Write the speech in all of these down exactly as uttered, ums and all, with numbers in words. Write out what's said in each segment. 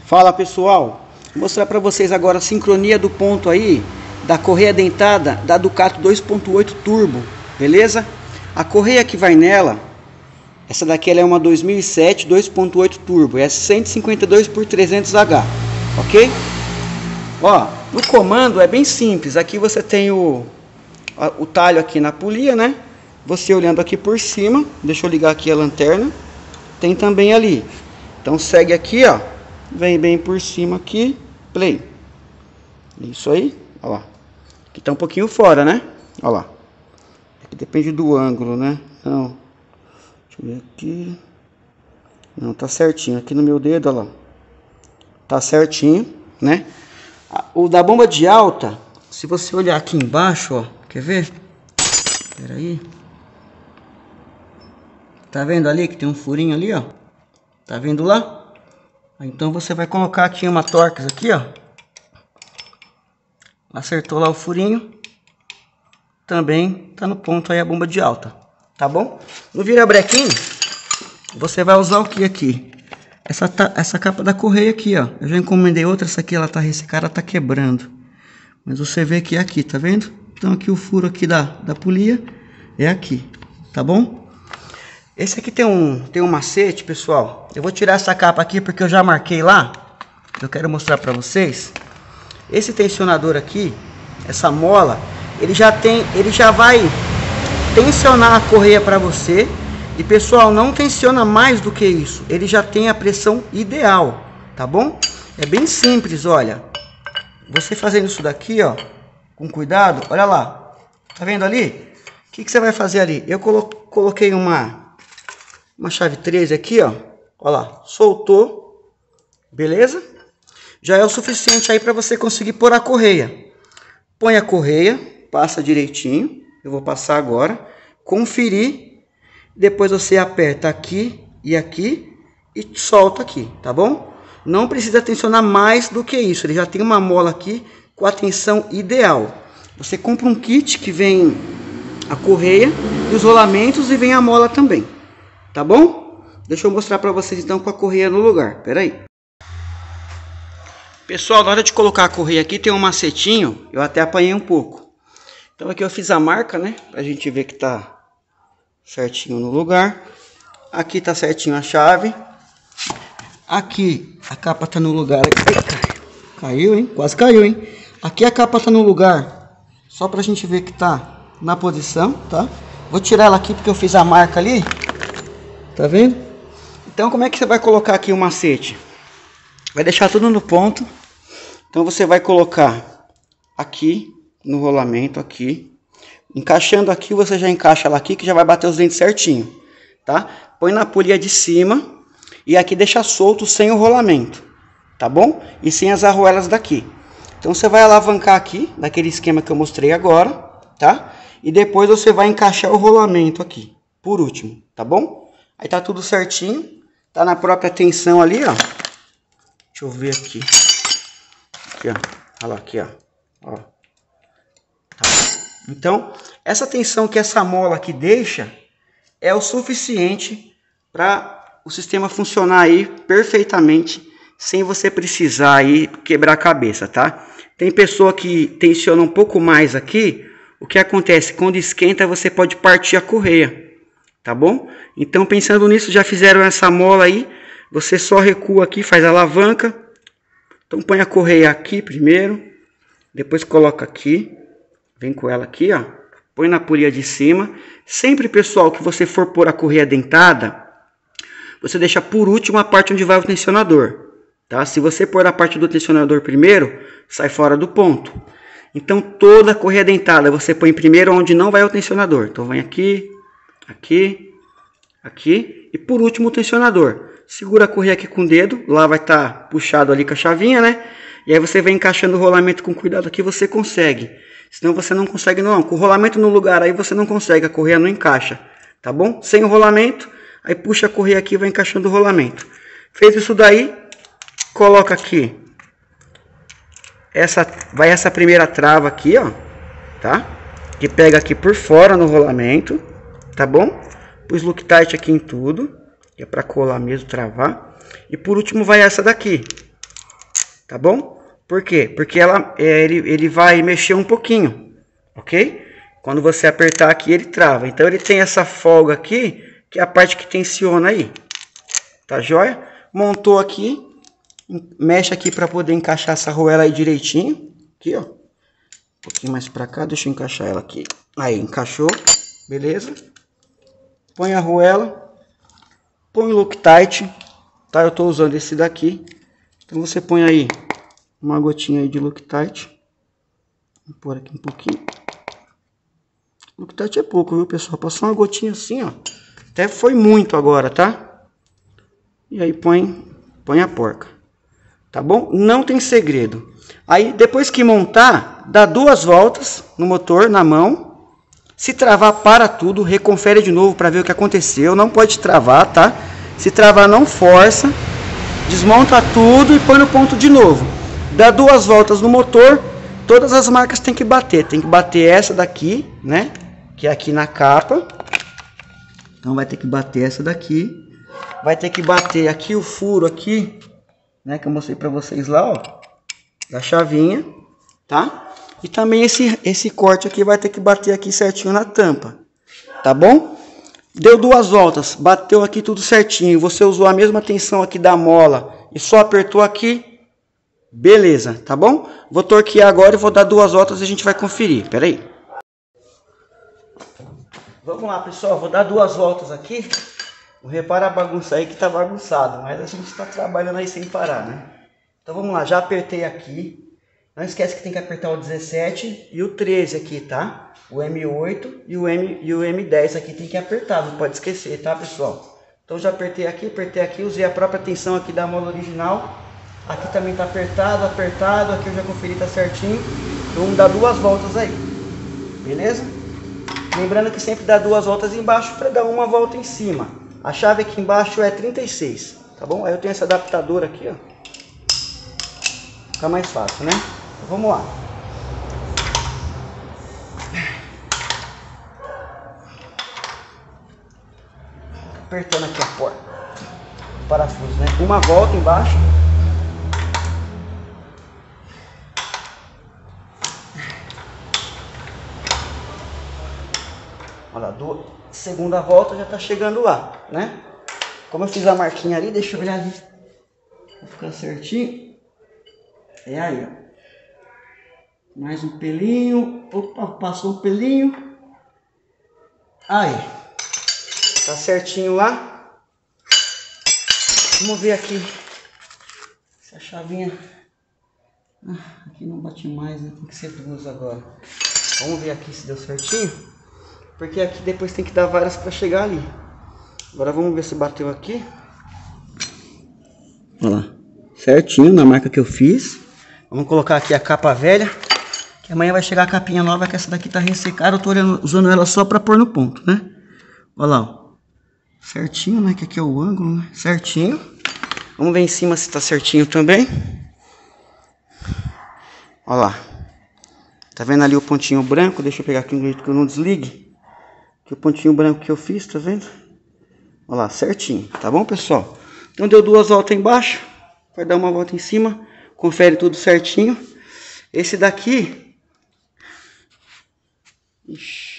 Fala pessoal, vou mostrar para vocês agora a sincronia do ponto aí da correia dentada da Ducato dois ponto oito Turbo, beleza? A correia que vai nela, essa daqui ela é uma dois mil e sete dois ponto oito Turbo, é cento e cinquenta e dois por trezentos H, ok? Ó, no comando é bem simples, aqui você tem o, o talho aqui na polia, né? Você olhando aqui por cima, deixa eu ligar aqui a lanterna, tem também ali. Então segue aqui, ó, vem bem por cima aqui, play. Isso aí, ó lá. Aqui tá um pouquinho fora, né? Ó lá. Aqui depende do ângulo, né? Não. Deixa eu ver aqui. Não, tá certinho. Aqui no meu dedo, ó lá. Tá certinho, né? O da bomba de alta, se você olhar aqui embaixo, ó, quer ver? Espera aí. Tá vendo ali que tem um furinho ali, ó? Tá vendo lá? Então você vai colocar aqui uma Torx aqui, ó. Acertou lá o furinho. Também tá no ponto aí a bomba de alta, tá bom? No virabrequim, você vai usar o que aqui? Essa, essa capa da correia aqui, ó. Eu já encomendei outra, essa aqui ela tá ressecada, tá quebrando. Mas você vê que é aqui, tá vendo? Então aqui o furo aqui da, da polia é aqui, tá bom? Esse aqui tem um, tem um macete, pessoal. Eu vou tirar essa capa aqui porque eu já marquei lá. Eu quero mostrar pra vocês. Esse tensionador aqui, essa mola, ele já tem, ele já vai tensionar a correia pra você. E pessoal, não tensiona mais do que isso. Ele já tem a pressão ideal, tá bom? É bem simples, olha. Você fazendo isso daqui, ó, com cuidado, olha lá. Tá vendo ali? O que, que você vai fazer ali? Eu colo coloquei uma... Uma chave treze aqui, ó. Ó lá, soltou. Beleza? Já é o suficiente aí para você conseguir pôr a correia. Põe a correia, passa direitinho. Eu vou passar agora. Conferir. Depois você aperta aqui e aqui e solta aqui, tá bom? Não precisa tensionar mais do que isso. Ele já tem uma mola aqui com a tensão ideal. Você compra um kit que vem a correia e os rolamentos e vem a mola também. Tá bom? Deixa eu mostrar para vocês então com a correia no lugar. Pera aí. Pessoal, na hora de colocar a correia aqui tem um macetinho. Eu até apanhei um pouco. Então aqui eu fiz a marca, né? Pra gente ver que tá certinho no lugar. Aqui tá certinho a chave. Aqui a capa tá no lugar. Ai, caiu, hein? Quase caiu, hein? Aqui a capa tá no lugar. Só pra gente ver que tá na posição, tá? Vou tirar ela aqui porque eu fiz a marca ali. Tá vendo? Então como é que você vai colocar aqui o macete? Vai deixar tudo no ponto. Então você vai colocar aqui no rolamento aqui. Encaixando aqui, você já encaixa ela aqui que já vai bater os dentes certinho, tá? Põe na polia de cima e aqui deixa solto sem o rolamento, tá bom? E sem as arruelas daqui. Então você vai alavancar aqui, daquele esquema que eu mostrei agora, tá? E depois você vai encaixar o rolamento aqui, por último, tá bom? Aí tá tudo certinho, tá na própria tensão ali, ó. Deixa eu ver aqui. Aqui, ó. Olha lá, aqui, ó. Ó. Tá. Então, essa tensão que essa mola aqui deixa é o suficiente para o sistema funcionar aí perfeitamente, sem você precisar aí quebrar a cabeça, tá? Tem pessoa que tensiona um pouco mais aqui. O que acontece? Quando esquenta, você pode partir a correia. Tá bom? Então, pensando nisso, já fizeram essa mola aí. Você só recua aqui, faz a alavanca. Então, põe a correia aqui primeiro. Depois coloca aqui. Vem com ela aqui, ó. Põe na polia de cima. Sempre, pessoal, que você for pôr a correia dentada, você deixa por último a parte onde vai o tensionador. Tá? Se você pôr a parte do tensionador primeiro, sai fora do ponto. Então, toda a correia dentada você põe primeiro onde não vai o tensionador. Então, vem aqui. Aqui, aqui e por último o tensionador. Segura a correia aqui com o dedo, lá vai estar tá puxado ali com a chavinha, né? E aí você vem encaixando o rolamento com cuidado aqui, você consegue. Senão você não consegue não, com o rolamento no lugar aí você não consegue, a correia não encaixa, tá bom? Sem o rolamento, aí puxa a correia aqui e vai encaixando o rolamento. Fez isso daí, coloca aqui. Essa, vai essa primeira trava aqui, ó, tá? Que pega aqui por fora no rolamento. Tá bom? Pus Loctite aqui em tudo. Que é pra colar mesmo, travar. E por último vai essa daqui. tá bom? Por quê? Porque ela, é, ele, ele vai mexer um pouquinho, ok? Quando você apertar aqui, ele trava. Então, ele tem essa folga aqui, que é a parte que tensiona aí. Tá joia? Montou aqui, mexe aqui para poder encaixar essa arruela aí direitinho. Aqui, ó. Um pouquinho mais para cá, deixa eu encaixar ela aqui. Aí, encaixou, beleza? Põe a arruela, põe o Loctite, tá? Eu tô usando esse daqui. Então, você põe aí uma gotinha aí de Loctite. Vou pôr aqui um pouquinho. Loctite é pouco, viu, pessoal? Passou uma gotinha assim, ó. Até foi muito agora, tá? E aí põe, põe a porca. Tá bom? Não tem segredo. Aí, depois que montar, dá duas voltas no motor, na mão. Se travar, para tudo. Reconfere de novo para ver o que aconteceu. Não pode travar, tá? Se travar, não força. Desmonta tudo e põe no ponto de novo. Dá duas voltas no motor. Todas as marcas tem que bater. Tem que bater essa daqui, né? Que é aqui na capa. Então vai ter que bater essa daqui. Vai ter que bater aqui o furo aqui, né? Que eu mostrei pra vocês lá, ó. Da chavinha, tá? E também esse, esse corte aqui vai ter que bater aqui certinho na tampa. Tá bom? Deu duas voltas. Bateu aqui tudo certinho. Você usou a mesma tensão aqui da mola e só apertou aqui. Beleza, tá bom? Vou torquear agora e vou dar duas voltas e a gente vai conferir. Pera aí. Vamos lá, pessoal. Vou dar duas voltas aqui. Não repara a bagunça aí que tá bagunçado, mas a gente está trabalhando aí sem parar, né? Então vamos lá, já apertei aqui. Não esquece que tem que apertar o dezessete e o treze aqui, tá? O M oito e o, M, e o M dez aqui tem que apertar, não pode esquecer, tá, pessoal? Então já apertei aqui, apertei aqui, usei a própria tensão aqui da mola original. Aqui também tá apertado, apertado, aqui eu já conferi, tá certinho. Então vamos dar duas voltas aí, beleza? Lembrando que sempre dá duas voltas embaixo para dar uma volta em cima. A chave aqui embaixo é trinta e seis, tá bom? Aí eu tenho esse adaptador aqui, ó. Fica mais fácil, né? Então, vamos lá. Apertando aqui a porta. O parafuso, né? Uma volta embaixo. Olha lá, do... segunda volta já tá chegando lá, né? Como eu fiz a marquinha ali, deixa eu olhar ali. Vai ficar certinho. É aí, ó. Mais um pelinho. Opa, passou um pelinho. Aí. Tá certinho lá. Vamos ver aqui. Se a chavinha... Ah, aqui não bate mais, né? Tem que ser duas agora. Vamos ver aqui se deu certinho. Porque aqui depois tem que dar várias para chegar ali. Agora vamos ver se bateu aqui. Olha lá. Certinho na marca que eu fiz. Vamos colocar aqui a capa velha. Que amanhã vai chegar a capinha nova, que essa daqui tá ressecada. Eu tô usando ela só para pôr no ponto, né? Olha lá, ó. Certinho, né? Que aqui é o ângulo, né? Certinho. Vamos ver em cima se tá certinho também. Olha lá. Tá vendo ali o pontinho branco? Deixa eu pegar aqui um jeito que eu não desligue. Que o pontinho branco que eu fiz, tá vendo? Olha lá, certinho, tá bom, pessoal? Então deu duas voltas embaixo, vai dar uma volta em cima, confere tudo certinho. Esse daqui... Ixi.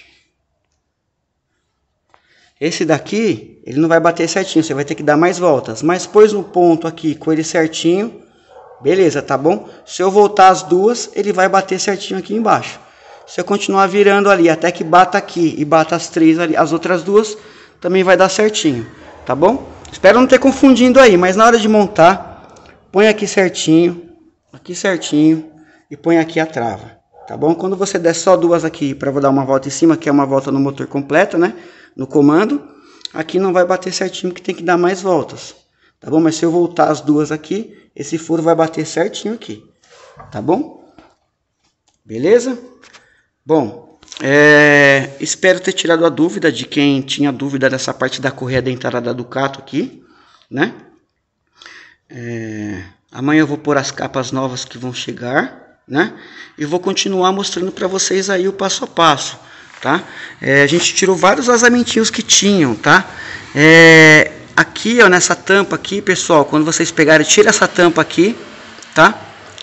Esse daqui, ele não vai bater certinho, você vai ter que dar mais voltas. Mas pôs no ponto aqui com ele certinho, beleza, tá bom? Se eu voltar as duas, ele vai bater certinho aqui embaixo. Se eu continuar virando ali até que bata aqui e bata as três ali, as outras duas, também vai dar certinho, tá bom? Espero não ter confundindo aí, mas na hora de montar, põe aqui certinho, aqui certinho e põe aqui a trava, tá bom? Quando você der só duas aqui para dar uma volta em cima, que é uma volta no motor completa, né? No comando, aqui não vai bater certinho, que tem que dar mais voltas, tá bom? Mas se eu voltar as duas aqui, esse furo vai bater certinho aqui, tá bom? Beleza? Bom, é, espero ter tirado a dúvida de quem tinha dúvida dessa parte da correia dentada da Ducato aqui, né? É, amanhã eu vou pôr as capas novas que vão chegar, né? E vou continuar mostrando para vocês aí o passo a passo, tá? É, a gente tirou vários vazamentinhos que tinham, tá? É, aqui, ó, nessa tampa aqui, pessoal, quando vocês pegarem, tira essa tampa aqui, tá?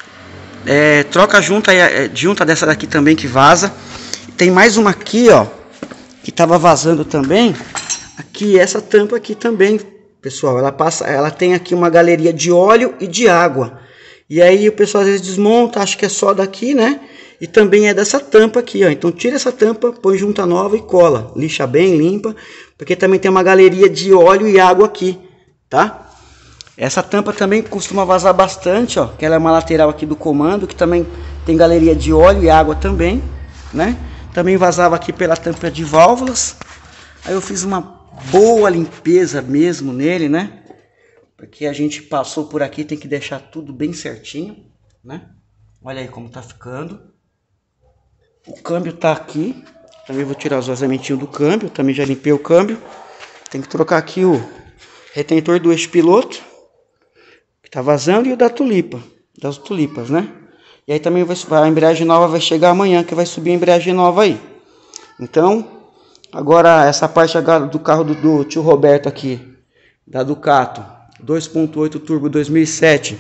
É, troca a junta, é, junta dessa daqui também que vaza. Tem mais uma aqui, ó, que tava vazando também. Aqui, essa tampa aqui também, pessoal. Ela passa, ela tem aqui uma galeria de óleo e de água. E aí o pessoal às vezes desmonta, acha que é só daqui, né? E também é dessa tampa aqui, ó. Então tira essa tampa, põe junta nova e cola. Lixa bem, limpa. Porque também tem uma galeria de óleo e água aqui, tá? Essa tampa também costuma vazar bastante, ó. Que ela é uma lateral aqui do comando, que também tem galeria de óleo e água também, né? Também vazava aqui pela tampa de válvulas. Aí eu fiz uma boa limpeza mesmo nele, né? Porque a gente passou por aqui, tem que deixar tudo bem certinho, né? Olha aí como tá ficando. O câmbio tá aqui. Também vou tirar os vazamentinhos do câmbio. Também já limpei o câmbio. Tem que trocar aqui o retentor do eixo piloto, que tá vazando, e o da tulipa, das tulipas, né? E aí também vai, a embreagem nova vai chegar amanhã, que vai subir a embreagem nova aí. Então, agora essa parte do carro do, do tio Roberto aqui, da Ducato, dois ponto oito turbo dois mil e sete.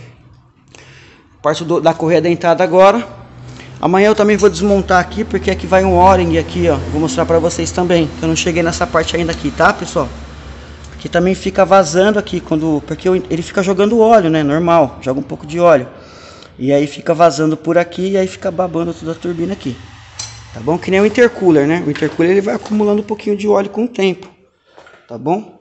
Parte do, da correia dentada agora. Amanhã eu também vou desmontar aqui, porque aqui vai um O-ring aqui, ó. Vou mostrar pra vocês também, que eu não cheguei nessa parte ainda aqui, tá, pessoal? Porque também fica vazando aqui, quando, porque ele fica jogando óleo, né, normal. Joga um pouco de óleo. E aí fica vazando por aqui, e aí fica babando toda a turbina aqui. Tá bom? Que nem o intercooler, né? O intercooler ele vai acumulando um pouquinho de óleo com o tempo. Tá bom?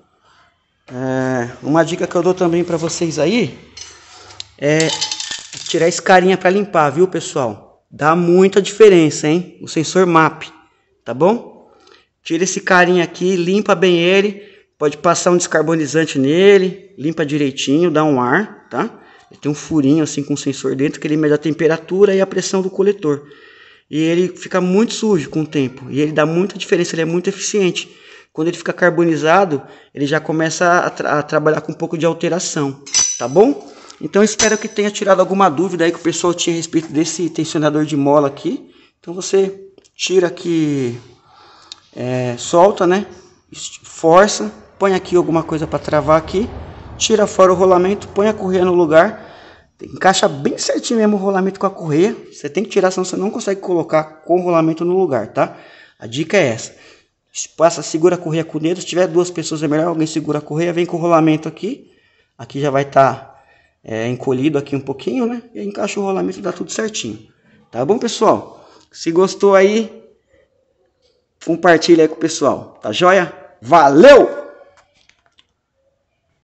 É, uma dica que eu dou também pra vocês aí é tirar esse carinha pra limpar, viu, pessoal? Dá muita diferença, hein? O sensor M A P, tá bom? Tira esse carinha aqui, limpa bem ele. Pode passar um descarbonizante nele, limpa direitinho, dá um ar, tá? Ele tem um furinho assim com o sensor dentro, que ele mede a temperatura e a pressão do coletor. E ele fica muito sujo com o tempo. E ele dá muita diferença, ele é muito eficiente. Quando ele fica carbonizado, ele já começa a, tra a trabalhar com um pouco de alteração, tá bom? Então espero que tenha tirado alguma dúvida aí que o pessoal tinha a respeito desse tensionador de mola aqui. Então você tira aqui, é, solta, né? Força, põe aqui alguma coisa para travar aqui. Tira fora o rolamento, põe a correia no lugar. Encaixa bem certinho mesmo o rolamento com a correia. Você tem que tirar, senão você não consegue colocar com o rolamento no lugar, tá? A dica é essa. Passa, segura a correia com o dedo. Se tiver duas pessoas é melhor, alguém segura a correia, vem com o rolamento aqui. Aqui já vai estar tá, é, encolhido aqui um pouquinho, né? E encaixa o rolamento e dá tudo certinho. Tá bom, pessoal? Se gostou aí, compartilha aí com o pessoal. Tá joia? Valeu!